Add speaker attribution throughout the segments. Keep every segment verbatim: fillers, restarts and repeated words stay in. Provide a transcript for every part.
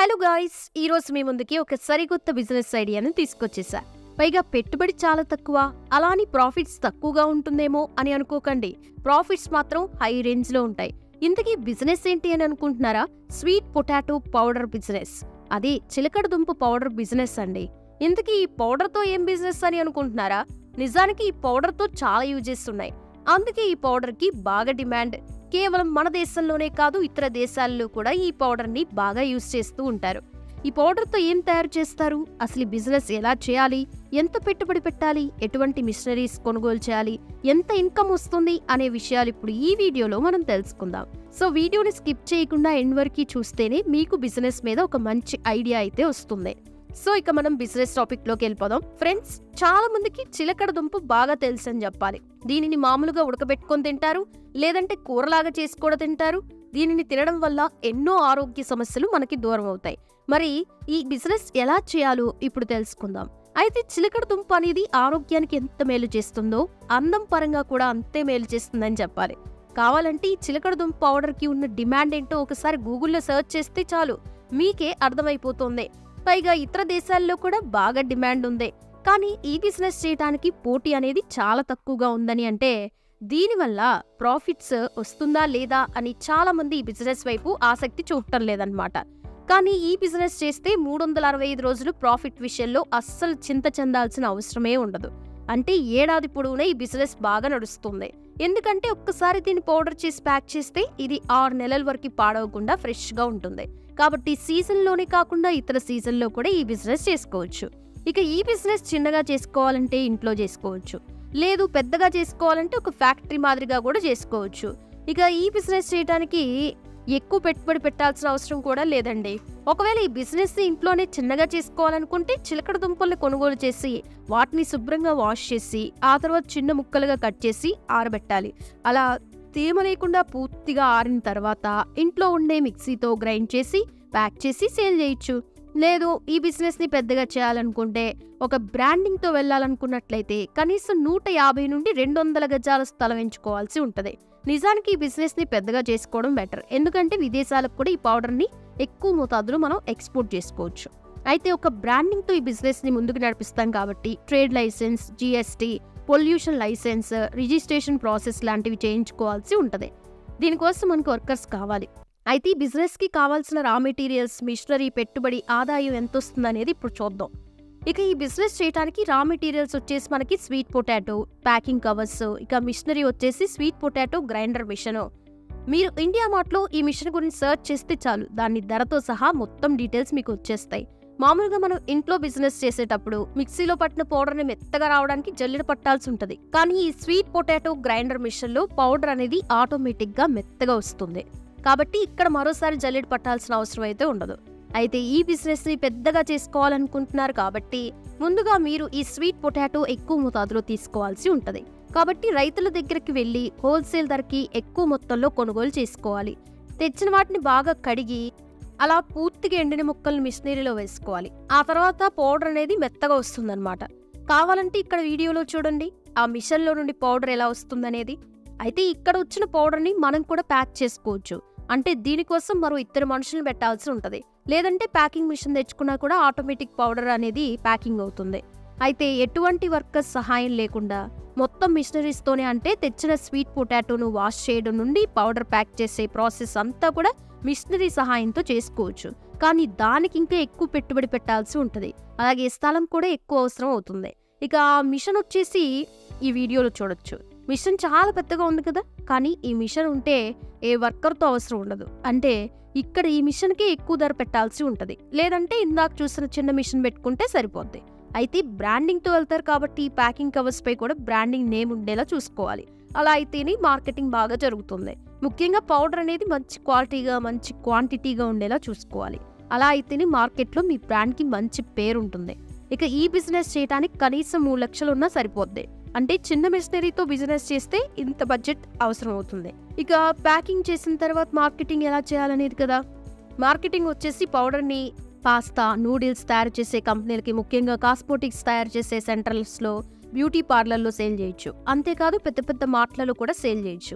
Speaker 1: Hello guys, ఈరోజు మీ ముందుకి ఒక సరికొత్త బిజినెస్ ఐడియాను తీసుకొచ్చేసా. పైగా పెట్టుబడి చాలా తక్కువ, అలా అని ప్రాఫిట్స్ తక్కువగా ఉంటుందేమో అని అనుకోకండి. ప్రాఫిట్స్ మాత్రం హై రేంజ్ లో ఉంటాయి. ఇంతకీ బిజినెస్ ఏంటి అని అనుకుంటున్నారా? Sweet potato powder business. అది చిలకడ దుంప పౌడర్ బిజినెస్ అండి. ఇంతకీ ఈ పౌడర్ తో ఏం బిజినెస్ అని అనుకుంటున్నారా? నిజానికి ఈ పౌడర్ తో చాలా యూజెస్ ఉన్నాయి. అందుకే ఈ పౌడర్ కి బాగా డిమాండ్. కేవలం మన దేశంలోనే కాదు, ఇతర దేశాల్లో కూడా ఈ పౌడర్ ని బాగా యూజ్ చేస్తూ ఉంటారు. ఈ పౌడర్ తో ఏం తయారు చేస్తారు, అసలు బిజినెస్ ఎలా చేయాలి, ఎంత పెట్టుబడి పెట్టాలి, ఎటువంటి మిషనరీస్ కొనుగోలు చేయాలి, ఎంత ఇన్కమ్ వస్తుంది అనే విషయాలు ఇప్పుడు ఈ వీడియోలో మనం తెలుసుకుందాం. సో వీడియోని స్కిప్ చేయకుండా ఎండ్ వరకు చూస్తేనే మీకు బిజినెస్ మీద ఒక మంచి ఐడియా అయితే వస్తుంది. సో ఇక మనం బిజినెస్ టాపిక్ లోకి వెళ్ళిపోదాం. ఫ్రెండ్స్, చాలా మందికి చిలకడ దుంప బాగా తెలుసు అని చెప్పాలి. దీనిని మామూలుగా ఉడకబెట్టుకొని తింటారు, లేదంటే కూరలాగా చేసి కూడా తింటారు. దీనిని తినడం వల్ల ఎన్నో ఆరోగ్య సమస్యలు మనకి దూరం అవుతాయి. మరి ఈ బిజినెస్ ఎలా చేయాలో ఇప్పుడు తెలుసుకుందాం. అయితే చిలకడ దుంప అనేది ఆరోగ్యానికి ఎంత మేలు చేస్తుందో అందం పరంగా కూడా అంతే మేలు చేస్తుందని చెప్పాలి. కావాలంటే ఈ చిలకడ దుంప పౌడర్ కి ఉన్న డిమాండ్ ఏంటో ఒకసారి గూగుల్లో సెర్చ్ చేస్తే చాలు, మీకే అర్థమైపోతుంది. పైగా ఇతర దేశాల్లో కూడా బాగా డిమాండ్ ఉంది. కానీ ఈ బిజినెస్ చేయడానికి పోటీ అనేది చాలా తక్కువగా ఉందని, అంటే దీనివల్ల ప్రాఫిట్స్ వస్తుందా లేదా అని చాలా మంది ఈ బిజినెస్ వైపు ఆసక్తి చూపటం లేదన్నమాట. కానీ ఈ బిజినెస్ చేస్తే మూడు వందల అరవై ఐదు రోజులు ప్రాఫిట్ విషయంలో అస్సలు చింత చెందాల్సిన అవసరమే ఉండదు. అంటే ఏడాది పొడవునా ఈ బిజినెస్ బాగా నడుస్తుంది. ఎందుకంటే ఒక్కసారి దీన్ని పౌడర్ చేసి ప్యాక్ చేస్తే ఇది ఆరు నెలల వరకు పాడవకుండా ఫ్రెష్ గా ఉంటుంది. కాబట్టి సీజన్ లోనే కాకుండా ఇతర సీజన్ లో కూడా ఈ బిజినెస్ చేసుకోవచ్చు. ఇక ఈ బిజినెస్ చిన్నగా చేసుకోవాలంటే ఇంట్లో చేసుకోవచ్చు, లేదు పెద్దగా చేసుకోవాలంటే ఒక ఫ్యాక్టరీ మాదిరిగా కూడా చేసుకోవచ్చు. ఇక ఈ బిజినెస్ చేయడానికి ఎక్కువ పెట్టుబడి పెట్టాల్సిన అవసరం కూడా లేదండి. ఒకవేళ ఈ బిజినెస్ ఇంట్లోనే చిన్నగా చేసుకోవాలనుకుంటే చిలకడ దుంపల్ని కొనుగోలు చేసి వాటిని శుభ్రంగా వాష్ చేసి ఆ తర్వాత చిన్న ముక్కలుగా కట్ చేసి ఆరబెట్టాలి. అలా తేమ లేకుండా పూర్తిగా ఆరిన తర్వాత ఇంట్లో ఉండే మిక్సీతో గ్రైండ్ చేసి ప్యాక్ చేసి సేల్ చేయొచ్చు. లేదు ఈ బిజినెస్ ని పెద్దగా చేయాలనుకుంటే ఒక బ్రాండింగ్ తో వెళ్లాలనుకున్నట్లయితే కనీసం నూట యాభై నుండి రెండు వందల గజాల స్థలం ఎంచుకోవాల్సి ఉంటది. నిజానికి ఈ బిజినెస్ ని పెద్దగా చేసుకోవడం బెటర్, ఎందుకంటే విదేశాలకు కూడా ఈ పౌడర్ ని ఎక్కువ మోతాదులో మనం ఎక్స్పోర్ట్ చేసుకోవచ్చు. అయితే ఒక బ్రాండింగ్ తో ఈ బిజినెస్ ని ముందుకు నడిపిస్తాం కాబట్టి trade license, GST, pollution license, registration process లాంటివి చేయించుకోవాల్సి ఉంటది. దీనికోసం మనకు వర్కర్స్ కావాలి. అయితే ఈ బిజినెస్ కి కావాల్సిన రా మెటీరియల్స్, మిషనరీ, పెట్టుబడి, ఆదాయం ఎంత వస్తుంది అనేది ఇప్పుడు చూద్దాం. ఇక ఈ బిజినెస్ చేయడానికి రా మెటీరియల్స్ వచ్చేసి మనకి స్వీట్ పొటాటో, ప్యాకింగ్ కవర్స్, ఇక మిషనరీ వచ్చేసి స్వీట్ పొటాటో గ్రైండర్ మిషన్. మీరు ఇండియా మార్ట్లో ఈ మిషన్ గురించి సర్చ్ చేస్తే చాలు, దాని ధరతో సహా మొత్తం డీటెయిల్స్ మీకు వచ్చేస్తాయి. మామూలుగా మనం ఇంట్లో బిజినెస్ చేసేటప్పుడు మిక్సీలో పట్టిన పౌడర్ని మెత్తగా రావడానికి జల్లెడ పట్టాల్సి ఉంటుంది. కానీ ఈ స్వీట్ పొటాటో గ్రైండర్ మిషన్ లో పౌడర్ అనేది ఆటోమేటిక్ గా మెత్తగా వస్తుంది. కాబట్టి ఇక్కడ మరోసారి జల్లెడ పట్టాల్సిన అవసరం అయితే ఉండదు. అయితే ఈ బిజినెస్ ని పెద్దగా చేసుకోవాలనుకుంటున్నారు కాబట్టి ముందుగా మీరు ఈ స్వీట్ పొటాటో ఎక్కువ మోతాదులో తీసుకోవాల్సి ఉంటది. కాబట్టి రైతుల దగ్గరికి వెళ్లి హోల్సేల్ ధరకి ఎక్కువ మొత్తంలో కొనుగోలు చేసుకోవాలి. తెచ్చిన వాటిని బాగా కడిగి అలా పూర్తిగా ఎండిన ముక్కల్ని మిషనరీలో వేసుకోవాలి. ఆ తర్వాత పౌడర్ అనేది మెత్తగా వస్తుందన్నమాట. కావాలంటే ఇక్కడ వీడియోలో చూడండి ఆ మిషన్ లో నుండి పౌడర్ ఎలా వస్తుందనేది. అయితే ఇక్కడ వచ్చిన పౌడర్ ని మనం కూడా ప్యాక్ చేసుకోవచ్చు. అంటే దీనికోసం మరో ఇద్దరు మనుషులను పెట్టాల్సి ఉంటది. లేదంటే ప్యాకింగ్ మిషన్ తెచ్చుకున్నా కూడా ఆటోమేటిక్ పౌడర్ అనేది ప్యాకింగ్ అవుతుంది. అయితే ఎటువంటి వర్కర్స్ సహాయం లేకుండా మొత్తం మిషనరీస్ తోనే, అంటే తెచ్చిన స్వీట్ పొటాటోను వాష్ చేయడం నుండి పౌడర్ ప్యాక్ చేసే ప్రాసెస్ అంతా కూడా మిషనరీ సహాయంతో చేసుకోవచ్చు. కానీ దానికి ఇంకా ఎక్కువ పెట్టుబడి పెట్టాల్సి ఉంటది. అలాగే స్థలం కూడా ఎక్కువ అవసరం అవుతుంది. ఇక ఆ మిషన్ వచ్చేసి ఈ వీడియోలో చూడొచ్చు. మిషన్ చాలా పెద్దగా ఉంది కదా, కానీ ఈ మిషన్ ఉంటే ఏ వర్కర్తో అవసరం ఉండదు. అంటే ఇక్కడ ఈ మిషన్కి ఎక్కువ ధర పెట్టాల్సి ఉంటది. లేదంటే ఇందాక చూసిన చిన్న మిషన్ పెట్టుకుంటే సరిపోద్ది. అయితే బ్రాండింగ్ తో వెళ్తారు కాబట్టి ఈ ప్యాకింగ్ కవర్స్ పై కూడా బ్రాండింగ్ నేమ్ ఉండేలా చూసుకోవాలి. అలా అయితేనే మార్కెటింగ్ బాగా జరుగుతుంది. ముఖ్యంగా పౌడర్ అనేది మంచి క్వాలిటీగా, మంచి క్వాంటిటీగా ఉండేలా చూసుకోవాలి. అలా అయితేనే మార్కెట్లో మీ బ్రాండ్ కి మంచి పేరు ఉంటుంది. ఇక ఈ బిజినెస్ చేయడానికి కనీసం మూడు లక్షలు ఉన్నా సరిపోద్ది. అంటే చిన్న మిషనరీతో బిజినెస్ చేస్తే ఇంత బడ్జెట్ అవసరం అవుతుంది. ఇక ప్యాకింగ్ చేసిన తర్వాత మార్కెటింగ్ ఎలా చేయాలనేది కదా. మార్కెటింగ్ వచ్చేసి పౌడర్ ని పాస్తా, నూడిల్స్ తయారు చేసే కంపెనీలకి, ముఖ్యంగా కాస్మోటిక్స్ తయారు చేసే సెంటర్స్ లో, బ్యూటీ పార్లర్లో సేల్ చేయొచ్చు. అంతేకాదు పెద్ద పెద్ద మార్ట్లలో కూడా సేల్ చేయొచ్చు. ఇక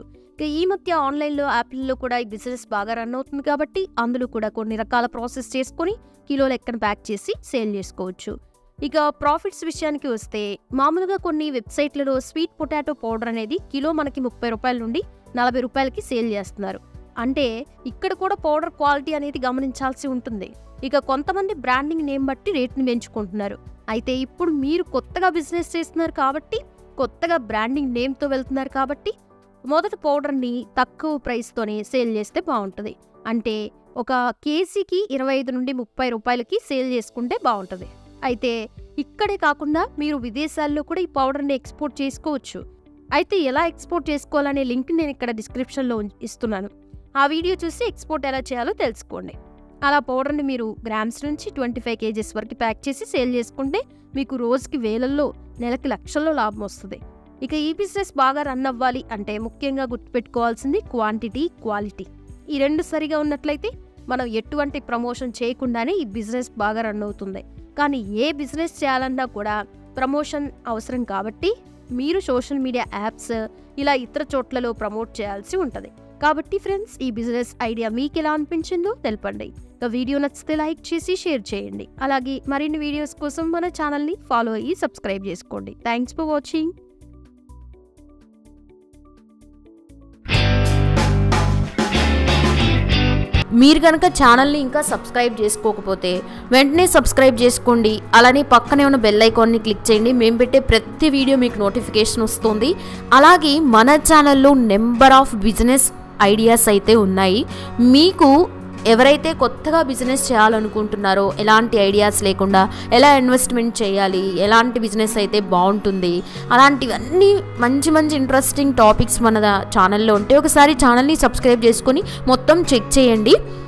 Speaker 1: ఇక ఈ మధ్య ఆన్లైన్లో యాప్లలో కూడా ఈ బిజినెస్ బాగా రన్ అవుతుంది కాబట్టి అందులో కూడా కొన్ని రకాల ప్రాసెస్ చేసుకొని కిలో లెక్కన ప్యాక్ చేసి సేల్ చేసుకోవచ్చు. ఇక ప్రాఫిట్స్ విషయానికి వస్తే మామూలుగా కొన్ని వెబ్సైట్లలో స్వీట్ పొటాటో పౌడర్ అనేది కిలో మనకి ముప్పై రూపాయల నుండి నలభై రూపాయలకి సేల్ చేస్తున్నారు. అంటే ఇక్కడ కూడా పౌడర్ క్వాలిటీ అనేది గమనించాల్సి ఉంటుంది. ఇక కొంతమంది బ్రాండింగ్ నేమ్ బట్టి రేట్ని పెంచుకుంటున్నారు. అయితే ఇప్పుడు మీరు కొత్తగా బిజినెస్ చేస్తున్నారు కాబట్టి, కొత్తగా బ్రాండింగ్ నేమ్తో వెళ్తున్నారు కాబట్టి మొదటి పౌడర్ని తక్కువ ప్రైస్తోనే సేల్ చేస్తే బాగుంటుంది. అంటే ఒక కేజీకి ఇరవై ఐదు నుండి ముప్పై రూపాయలకి సేల్ చేసుకుంటే బాగుంటుంది. అయితే ఇక్కడే కాకుండా మీరు విదేశాల్లో కూడా ఈ పౌడర్ని ఎక్స్పోర్ట్ చేసుకోవచ్చు. అయితే ఎలా ఎక్స్పోర్ట్ చేసుకోవాలనే లింక్ నేను ఇక్కడ డిస్క్రిప్షన్లో ఇస్తున్నాను. ఆ వీడియో చూసి ఎక్స్పోర్ట్ ఎలా చేయాలో తెలుసుకోండి. అలా పౌడర్ని మీరు గ్రామ్స్ నుంచి ట్వంటీ ఫైవ్ కేజెస్ వరకు ప్యాక్ చేసి సేల్ చేసుకుంటే మీకు రోజుకి వేలల్లో నెలకి లక్షల్లో లాభం వస్తుంది. ఇక ఈ బిజినెస్ బాగా రన్ అవ్వాలి అంటే ముఖ్యంగా గుర్తుపెట్టుకోవాల్సింది క్వాంటిటీ, క్వాలిటీ. ఈ రెండు సరిగా ఉన్నట్లయితే మనం ఎటువంటి ప్రమోషన్ చేయకుండానే ఈ బిజినెస్ బాగా రన్ అవుతుంది. కానీ ఏ బిజినెస్ చేయాలన్నా కూడా ప్రమోషన్ అవసరం కాబట్టి మీరు సోషల్ మీడియా యాప్స్ ఇలా ఇతర చోట్లలో ప్రమోట్ చేయాల్సి ఉంటుంది. కాబట్టి ఫ్రెండ్స్, ఈ బిజినెస్ ఐడియా మీకు ఎలా అనిపించిందో తెలపండి. ఇక వీడియో నచ్చితే లైక్ చేసి షేర్ చేయండి. అలాగే మరిన్ని వీడియోస్ కోసం మన ఛానల్ని ఫాలో అయ్యి సబ్స్క్రైబ్ చేసుకోండి. Thanks for watching.
Speaker 2: మీరు కనుక ఛానల్ని ఇంకా సబ్స్క్రైబ్ చేసుకోకపోతే వెంటనే సబ్స్క్రైబ్ చేసుకోండి. అలానే పక్కనే ఉన్న బెల్ ఐకాన్ని క్లిక్ చేయండి. మేము పెట్టే ప్రతి వీడియో మీకు నోటిఫికేషన్ వస్తుంది. అలాగే మన ఛానల్లో నెంబర్ ఆఫ్ బిజినెస్ ఐడియాస్ అయితే ఉన్నాయి. మీకు ఎవరైతే కొత్తగా బిజినెస్ చేయాలనుకుంటున్నారో, ఎలాంటి ఐడియాస్ లేకుండా ఎలా ఇన్వెస్ట్మెంట్ చేయాలి, ఎలాంటి బిజినెస్ అయితే బాగుంటుంది, అలాంటివన్నీ మంచి మంచి ఇంట్రెస్టింగ్ టాపిక్స్ మన ఛానల్లో ఉంటే ఒకసారి ఛానల్ని సబ్స్క్రైబ్ చేసుకొని మొత్తం చెక్ చేయండి.